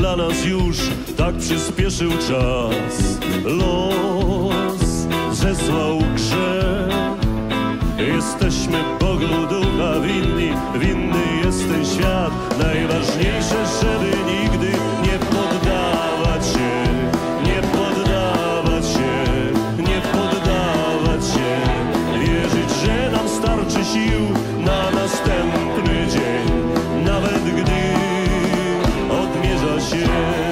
dla nas już tak przyspieszył czas. Los zesłał grzech, jesteśmy Bogu ducha winni, winny jest ten świat. Najważniejsze, żeby nigdy nie poddawać się, nie poddawać się, nie poddawać się. Wierzyć, że nam starczy sił na następny dzień, nawet gdy odmierza się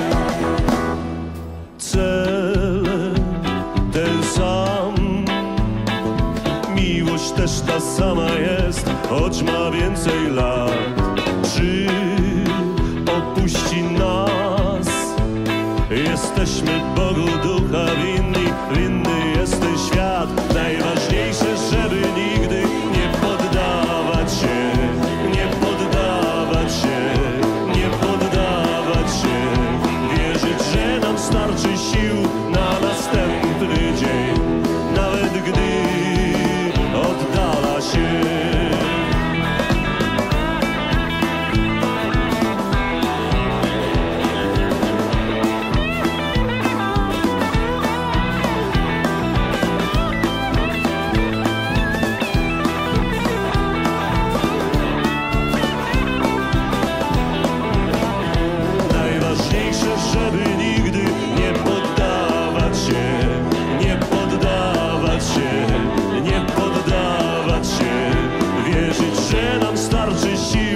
cel ten sam. Miłość też ta sama jest, choć ma więcej lat. Czy opuści nas? Jesteśmy Bogu ducha winni, winny jest ten świat. Najważniejsze, żeby nigdy nie poddawać się, nie poddawać się, nie poddawać się. Wierzyć, że nam starczy sił na następny dzień, nawet gdy oddala się. Najważniejsze, żeby nigdy nie poddawać się, nie poddawać się, nie poddawać się. Wierzyć, że nam starczy sił